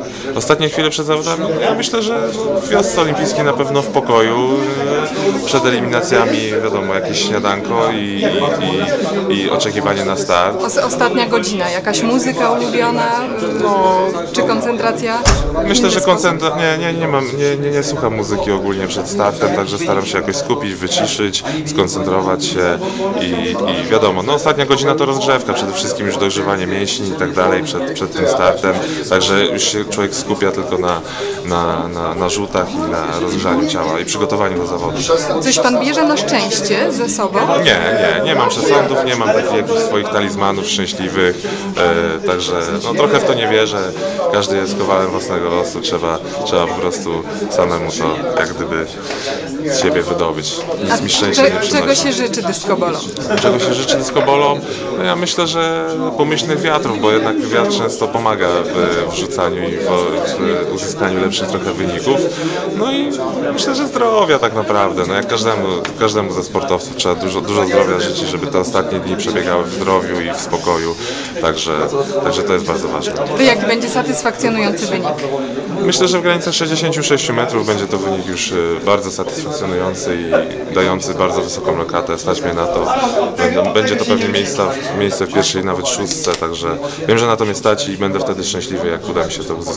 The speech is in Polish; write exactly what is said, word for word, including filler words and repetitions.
Ostatnie chwile przed zawodami, ja myślę, że w wiosce olimpijskiej na pewno w pokoju, przed eliminacjami wiadomo, jakieś śniadanko i, i, i oczekiwanie na start. Ostatnia godzina, jakaś muzyka ulubiona, no, czy koncentracja? Myślę, że koncentracja, nie, nie, nie, mam, nie, nie, nie słucham muzyki ogólnie przed startem, także staram się jakoś skupić, wyciszyć, skoncentrować się i, i wiadomo, no ostatnia godzina to rozgrzewka, przede wszystkim już dojrzewanie mięśni i tak dalej przed, przed tym startem, także już się człowiek skupia tylko na, na, na, na rzutach i na rozgrzaniu ciała i przygotowaniu do zawodu. Coś pan bierze na szczęście ze sobą? Nie, nie, nie mam przesądów, nie mam takich jakichś swoich talizmanów szczęśliwych, e, także no, trochę w to nie wierzę, każdy jest kowalem własnego losu, trzeba, trzeba po prostu samemu to jak gdyby z siebie wydobyć, nic mi szczęścia nie przynosi. Czego się życzy dyskobolom? Czego się życzy dyskobolom? No ja myślę, że pomyślnych wiatrów, bo jednak wiatr często pomaga w wrzucaniu i w, w uzyskaniu lepszych trochę wyników. No i myślę, że zdrowia tak naprawdę. No jak każdemu, każdemu ze sportowców trzeba dużo, dużo zdrowia życzyć, żeby te ostatnie dni przebiegały w zdrowiu i w spokoju. Także, także to jest bardzo ważne. To jaki będzie satysfakcjonujący wynik? Myślę, że w granicach sześćdziesięciu sześciu metrów będzie to wynik już bardzo satysfakcjonujący i dający bardzo wysoką lokatę. Stać mnie na to. Będzie to pewnie miejsce, miejsce w pierwszej, nawet szóstce, także wiem, że na to mnie stać i będę wtedy szczęśliwy, jak uda mi się to uzyskać.